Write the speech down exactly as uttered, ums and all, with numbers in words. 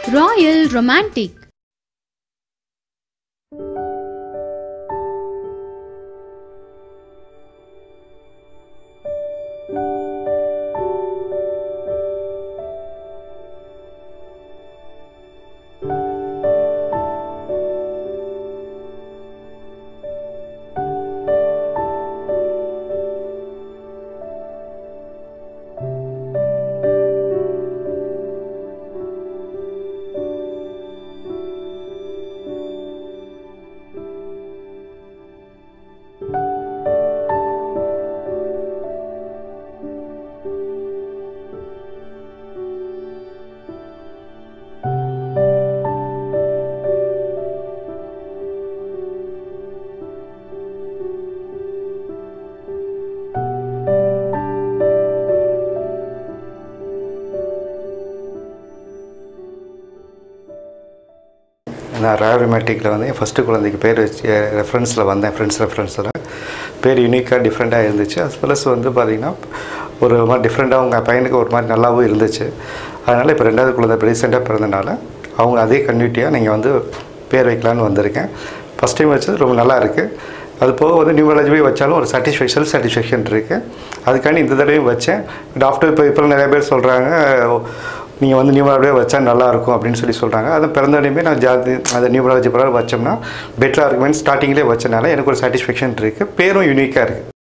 Royal Romantic. நான் royal ரொமான்டிக்கில் வந்து என் ஃபஸ்ட்டு குழந்தைக்கு பேர் வச்சு ரெஃபரன்ஸில் வந்தேன் ஃப்ரெண்ட்ஸ் ரெஃபரன்ஸில் பேர் யூனிக்காக டிஃப்ரெண்ட்டாக இருந்துச்சு. அது ப்ளஸ் வந்து பார்த்திங்கன்னா ஒரு மாதிரி டிஃப்ரெண்ட்டாக அவங்க பையனுக்கு ஒரு மாதிரி நல்லாவும் இருந்துச்சு. அதனால் இப்போ ரெண்டாவது குழந்தை ரீசெண்டாக பிறந்தனால அவங்க அதே கன்டினியூட்டியாக நீங்கள் வந்து பேர் வைக்கலான்னு வந்திருக்கேன். ஃபஸ்ட் டைம் வச்சது ரொம்ப நல்லா இருக்குது. அது போக வந்து நியூமராலஜி போய் வச்சாலும் ஒரு சாட்டிஸ்ஃபேக்ஷன் சாட்டிஸ்ஃபேக்ஷன் இருக்குது. அதுக்காண்டி இந்த தடவையும் வச்சேன். டாக்டர் இப்போ இப்போ நிறைய பேர் சொல்கிறாங்க நீங்கள் வந்து நியூமராலஜியே வச்சா நல்லாயிருக்கும் அப்படின்னு சொல்லி சொல்கிறாங்க. அது பிறந்தோடையுமே நான் ஜாதி அந்த நியூமராலஜி பிரகாரம் வச்சோம்னா பெட்டராக இருக்குமேனு ஸ்டார்டிங்லேயே வச்சனால எனக்கு ஒரு சாட்டிஸ்ஃபேக்ஷன் இருக்குது. பேரும் யூனிக்காக இருக்குது.